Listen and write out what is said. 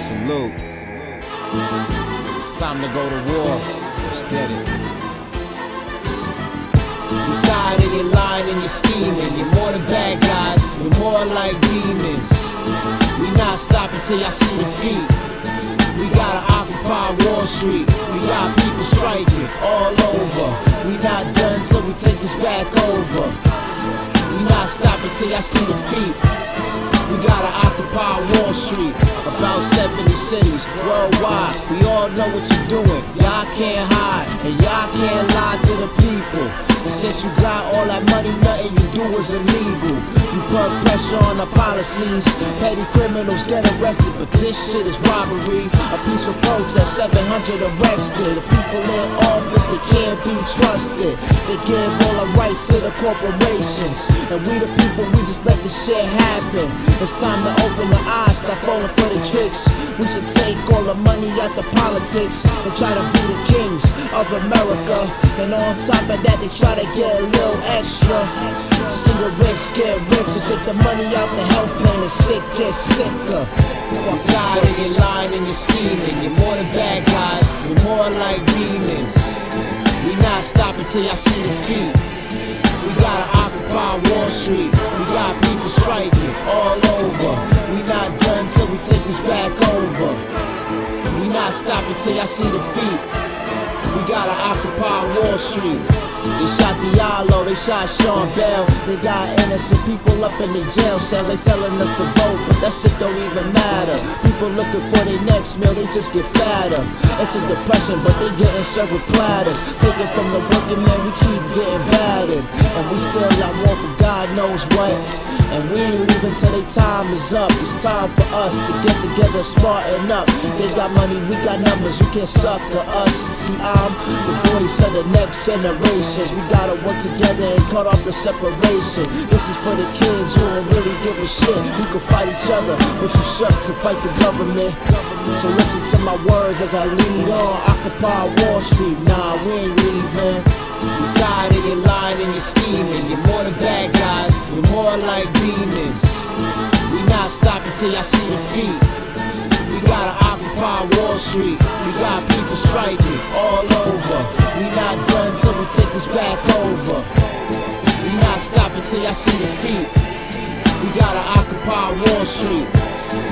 Salute. It's time to go to war. Let's get it. I'm tired of your lying and your scheming. You're more than bad guys, you're more like demons. We not stopping till y'all see defeat. We gotta occupy Wall Street. We got people striking all over. We not done till we take this back over. We not stopping till y'all see defeat. We gotta occupy Wall Street. About 70 cities worldwide. We all know what you're doing. Y'all can't hide and y'all can't lie to the people. Since you got all that money, nothing you do is illegal. You put pressure on the policies. Petty criminals get arrested, but this shit is robbery. A peaceful protest, 700 arrested. The people in office, they can't be trusted. They give all the rights to the corporations, and we the people, we just let this shit happen. It's time to open the eyes, stop falling for the tricks. We should take all the money out the politics and try to be the kings of America. And on top of that, they try to get a little extra. See the rich get richer, take the money out the health plan, the sick get sicker. I'm tired of your lying and your scheming. You're more than bad guys, you're more like demons. We not stopping till y'all see defeat. We gotta occupy Wall Street. We got people striking all over. We not done till we take this back over. We not stopping till y'all see defeat. We gotta occupy Wall Street. They shot Diallo, they shot Sean Bell. They got innocent people up in the jail cells. They telling us to vote, but that shit don't even matter. People looking for their next meal, they just get fatter. It's a depression, but they getting served with platters. Taken from the working man, we keep getting battered. And we still got war for God knows what. And we ain't leaving till their time is up. It's time for us to get together, smarten up. They got money, we got numbers, you can't sucker us. See, I'm the voice of the next generations. We gotta work together and cut off the separation. This is for the kids who don't really give a shit. You can fight each other, but you shook to fight the government. So listen to my words as I lead on. Occupy Wall Street, nah, we ain't leaving. I'm tired of your lying and your scheming. You're more than bad guys, you're more like demons. We not stopping till y'all see defeat. We gotta occupy Wall Street. We got people striking all over. We not done till we take this back over. We not stopping till y'all see defeat. We gotta occupy Wall Street.